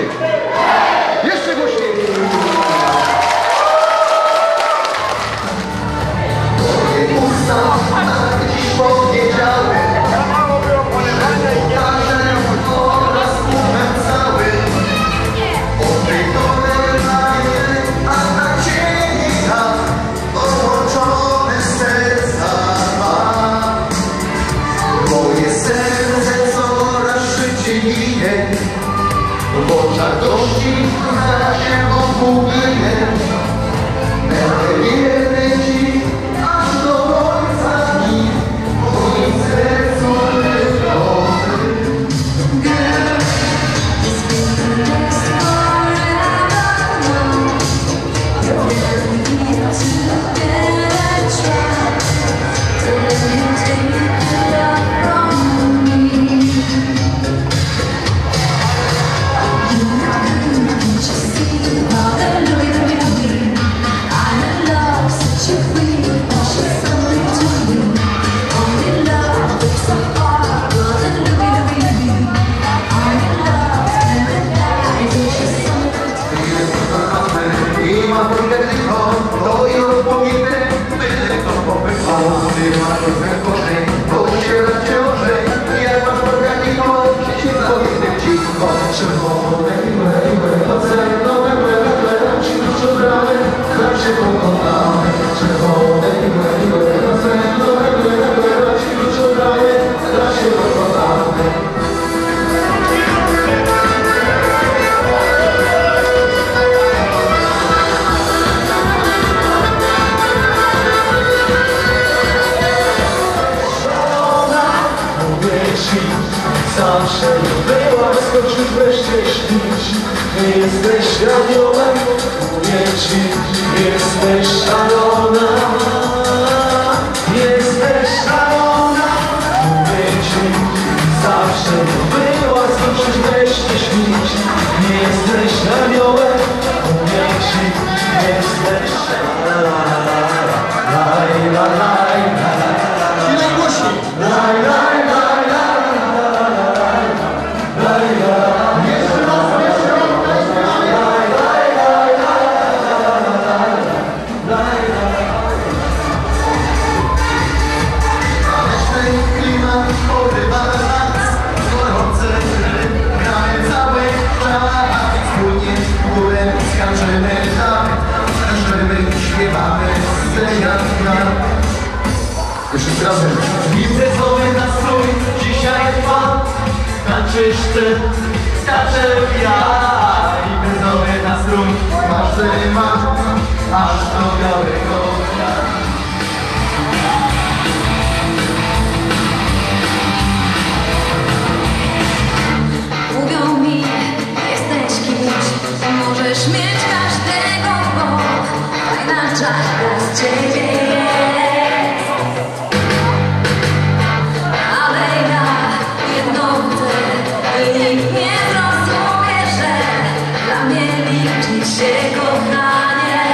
głośniej! Jeszcze głośniej! Moje usta tak dziś powiedziały, oraz umem całym, o tej toleranie, a na cieni tak połączone serca ma. Moje serce coraz szybciej bije, w oczach gości na się obłuduje. Będę wierny ci, aż do końca dni, w moim sercu wyroby. Zawsze była, skoczył wreszcie śnić. Nie jesteś aniołem, mówię ci, jesteś szalona. Jesteś szalona, mówię ci. Zawsze była, skoczył wreszcie śnić. Nie jesteś aniołem, mówię ci, jesteś szalona. Laj, la, laj, la, la, la. I najgłośniej! Laj, laj, laj. Jeszcze razem. Imprezowy nastrój dzisiaj trwa. Tańczysz ty, skaczę ja. Imprezowy nastrój masz temat, aż do białego dnia. Mówią mi, jesteś kimś, możesz mieć każdego, bo fajna czarka z ciebie jest. Ale ja jedno chcę i nikt nie zrozumie, że dla mnie liczy się kochanie.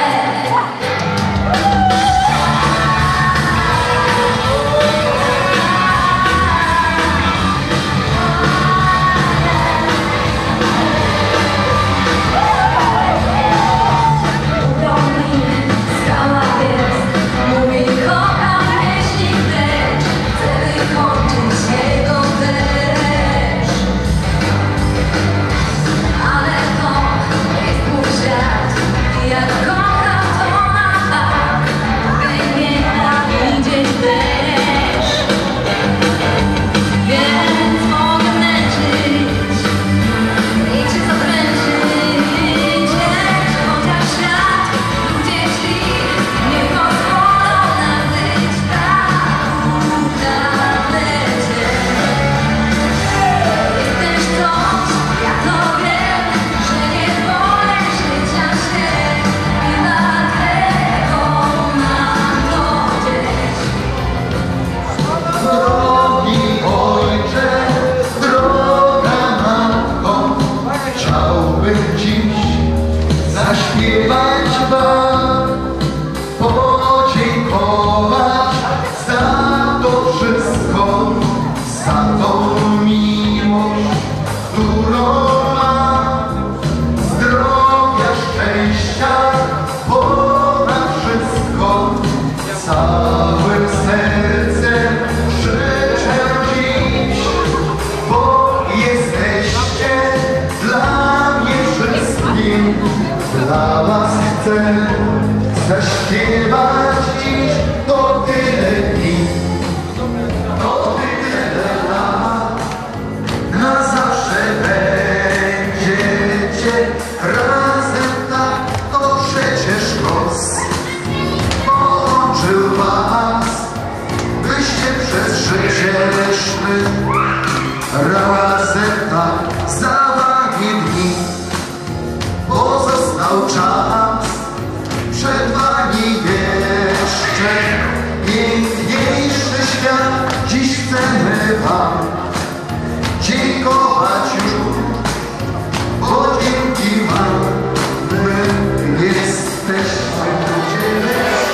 dla was chcę zaśpiewać dziś. To tyle dni, to tyle lat, na zawsze będziecie razem tak. To przecież los połączył was, byście przez życie szli razem tak. Za wami dni pozostał czas, przed wami jeszcze piękniejszy świat. Dziś chcemy wam dziękować już, bo dzięki wam my jesteśmy ludzie.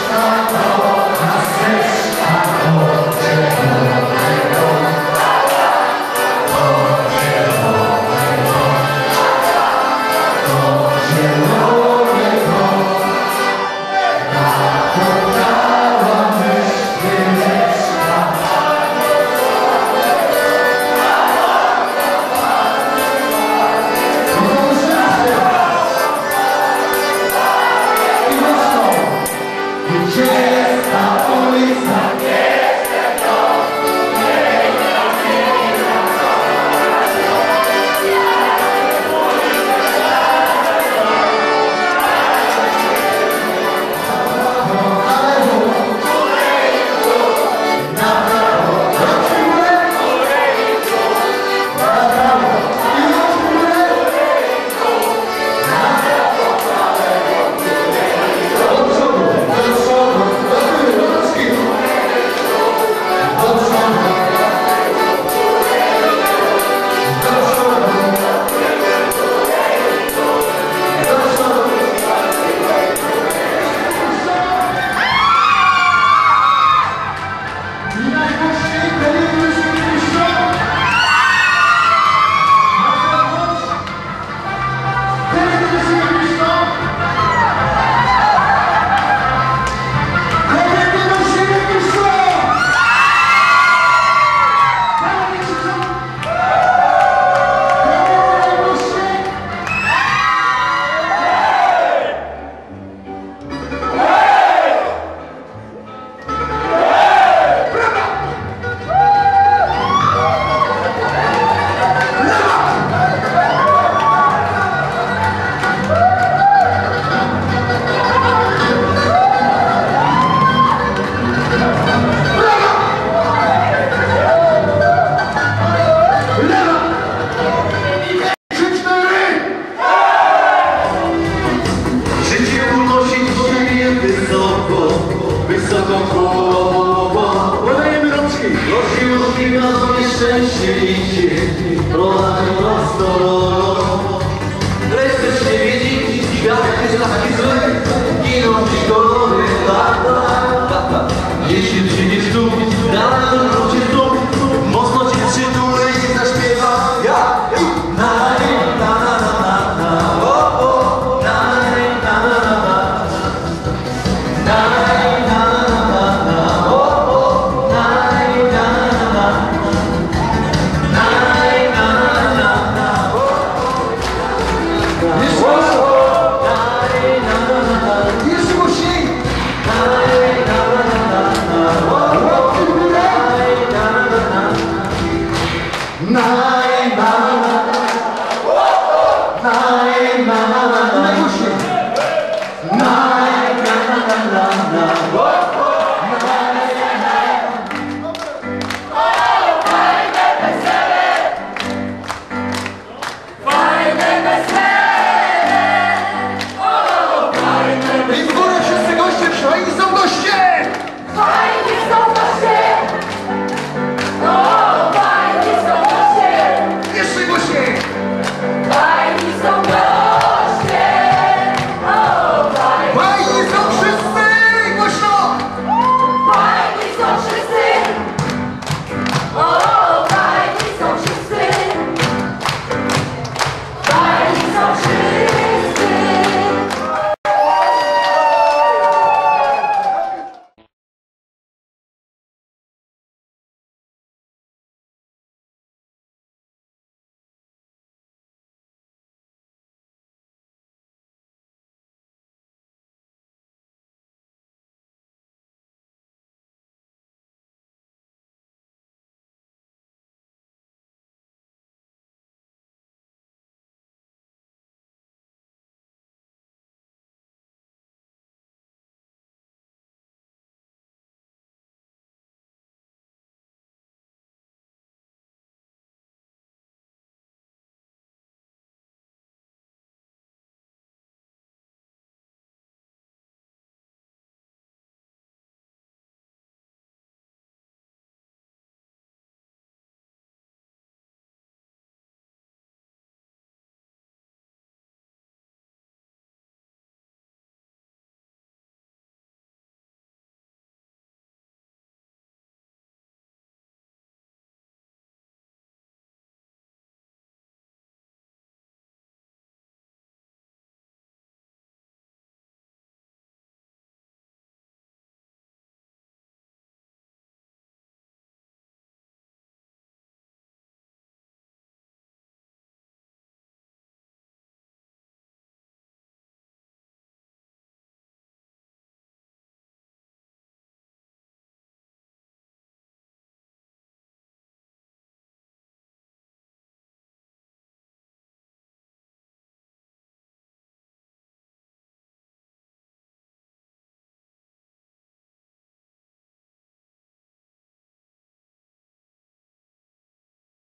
Szczęście idzie, prowadzi prosto. Chcesz nie wiedzieć, świat jest taki zły, giną ci kolory, lata. Jeśli przyjdziesz tu, dalej wrócisz tu, mocno cię przytulę i zaśpiewa ja. Nine,